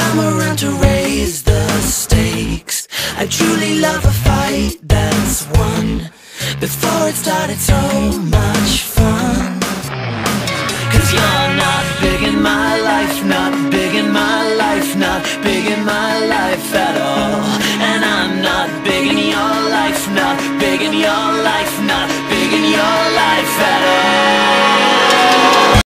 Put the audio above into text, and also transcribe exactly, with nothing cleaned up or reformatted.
come around to raise the stakes. I truly love a fight that's won before it started, so much fun. Cause you're not big in my life, not big in my life, not big in my life.